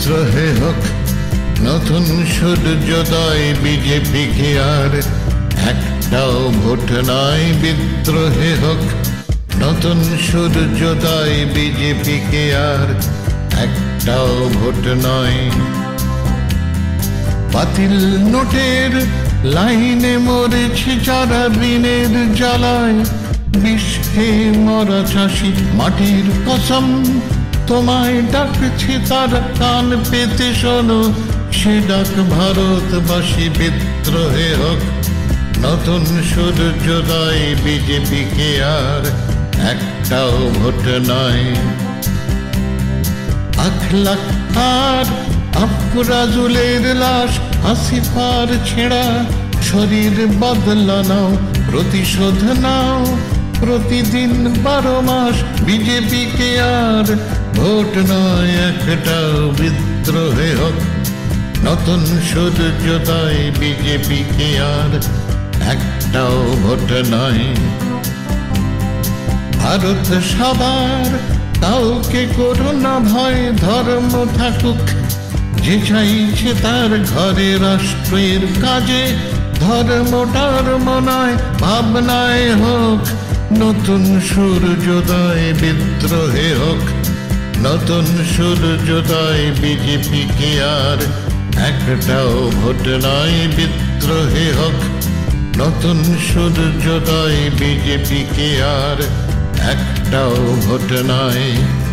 বিদ্রোহে হোক নতুন সূর্যোদয়, বিজেপিকে আর একটাও ভোট নয়। বিদ্রোহে হোক নতুন সূর্যোদয়, বিজেপিকে আর একটাও ভোট নয়। বাতিল নোটের লাইনে মরেছে যারা ঋণের জ্বালায়, বিষ খেয়ে মরা চাষি মাটির কসম তোমায় ডাকছে তারা, কান পেতে শোনো সে ডাক ভারতবাসী। বিদ্রোহে হোক নতুন সূর্যোদয়, বিজেপিকে আর একটাও ভোট নয়। আখলাখ আর আফরাজুলের লাশ, আসিফার ছেঁড়া শরীর বদলা নাও, প্রতিশোধ নাও প্রতিদিন 12 মাস। বিজেপিকে আর ভোট নয় একটাও। বিদ্রোহে হোক নতুন সূর্যোদয়, বিজেপিকে আর একটাও ভোট নয়। ভারত সবার, কাউকে করো না ভয়, ধর্ম থাকুক যে চাইছে তার ঘরে, রাষ্ট্রের কাজে ধর্ম টর্ম নয়, ভাবনায় হোক নতুন সূর্যোদয়। বিদ্রোহে হোক নতুন সূর্যোদয়, বিজেপিকে আর একটাও ভোট নয়। বিদ্রোহে হোক নতুন সূর্যোদয়, বিজেপিকে আর একটাও ভোট নয়।